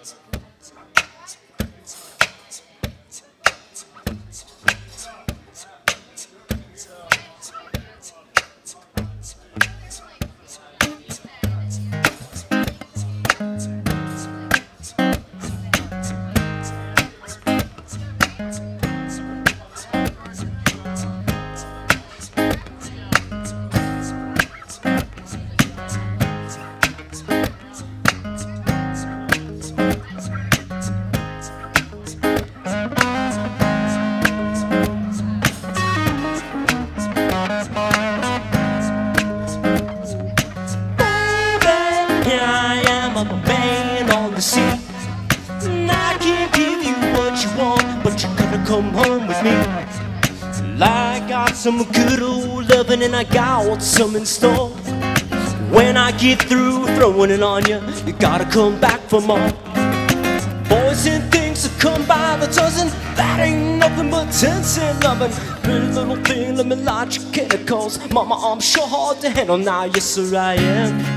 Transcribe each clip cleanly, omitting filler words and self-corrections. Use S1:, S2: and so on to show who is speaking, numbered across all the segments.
S1: I'm a man on the sea, and I can't give you what you want, but you're gonna come home with me. I got some good old loving and I got some in store. When I get through throwing it on you, you gotta come back for more. Boys and things that come by the dozen, that ain't nothing but tense and loving. Pretty little thing, let me light your chemicals. Mama, I'm sure hard to handle now, yes sir I am.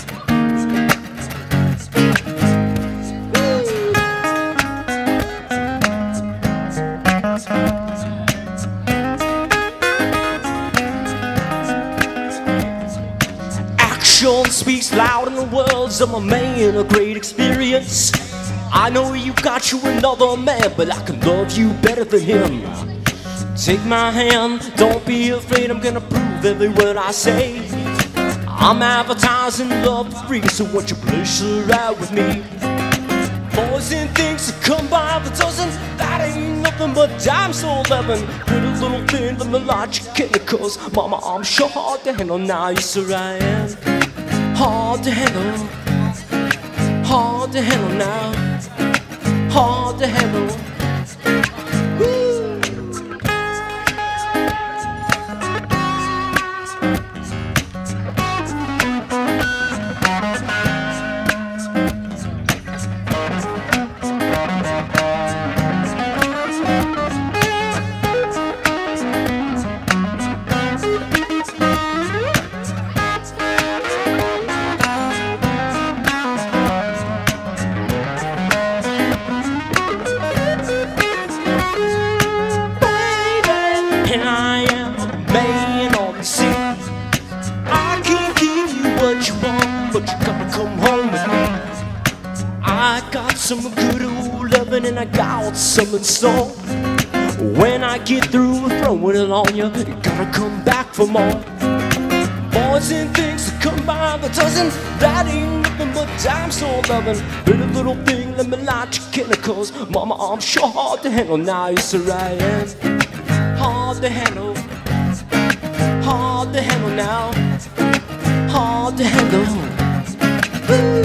S1: Action speaks loud in the words of a man of great experience. I know you got you another man, but I can love you better than him. Take my hand, don't be afraid, I'm gonna prove every word I say. I'm advertising love for free, so won't you pleasure ride with me? Boys and things that come by the dozen, that ain't nothing but dimes to 11. Pretty little thing, let me light your chemicals. Mama, I'm sure hard to handle now, yes sir I am. Hard to handle, hard to handle now, hard to handle. Woo. And I am a man on the sea. I can't give you what you want, but you gotta come home with me. I got some good old loving and I got some in store. When I get through throwing it on you, you gotta come back for more. Boys and things that come by the dozen, that ain't nothing but dimes to 11. Pretty little thing, let me light your chemicals. Mama, I'm sure hard to handle now, yes sir I am. Hard to handle, hard to handle now, hard to handle. Woo.